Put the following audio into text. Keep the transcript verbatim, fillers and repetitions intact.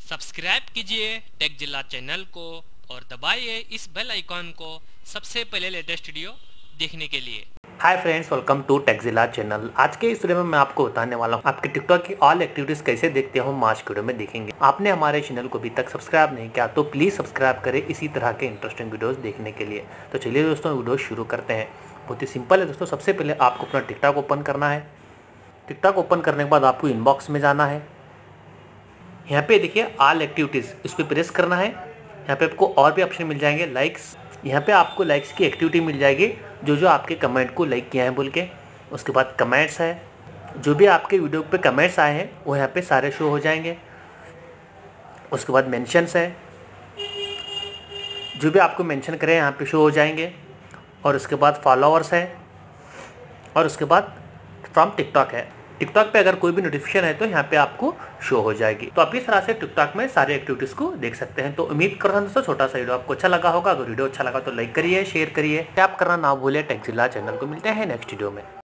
Subscribe कीजिए take जिला channel को और दबाइए इस बेल आइकॉन को सबसे पहले लेटेस्ट वीडियो देखने के लिए। Hi friends, welcome to Techzilla channel. आज के इस वीडियो में मैं आपको बताने वाला हूँ आपके टिकटॉक की ऑल एक्टिविटीज कैसे देखते हो, हम आज के वीडियो में देखेंगे। आपने हमारे चैनल को अभी तक सब्सक्राइब नहीं किया तो प्लीज़ सब्सक्राइब करें इसी तरह के इंटरेस्टिंग वीडियोस देखने के लिए। तो चलिए दोस्तों, वीडियो शुरू करते हैं। बहुत ही सिंपल है दोस्तों। सबसे पहले आपको अपना टिकटॉक ओपन करना है। टिकटॉक ओपन करने के बाद आपको इनबॉक्स में जाना है। यहाँ पे देखिए ऑल एक्टिविटीज़, इस पर प्रेस करना है। यहाँ पे आपको और भी ऑप्शन मिल जाएंगे, लाइक्स। यहाँ पे आपको लाइक्स की एक्टिविटी मिल जाएगी, जो जो आपके कमेंट को लाइक किया है बोल के। उसके बाद कमेंट्स है, जो भी आपके वीडियो पे कमेंट्स आए हैं वो यहाँ पे सारे शो हो जाएंगे। उसके बाद मेंशंस है, जो भी आपको मेंशन करें यहाँ पे शो हो जाएंगे। और उसके बाद फॉलोअर्स है, और उसके बाद फ्रॉम टिकटॉक है। टिकटॉक पे अगर कोई भी नोटिफिकेशन है तो यहाँ पे आपको शो हो जाएगी। तो आप इस तरह से टिकटॉक में सारे एक्टिविटीज़ को देख सकते हैं। तो उम्मीद करता हूं दोस्तों छोटा सा वीडियो आपको अच्छा लगा होगा। अगर वीडियो अच्छा लगा तो लाइक करिए, शेयर करिए, टैप करना ना भूलिए। टेकजिला चैनल को मिलते हैं नेक्स्ट वीडियो में।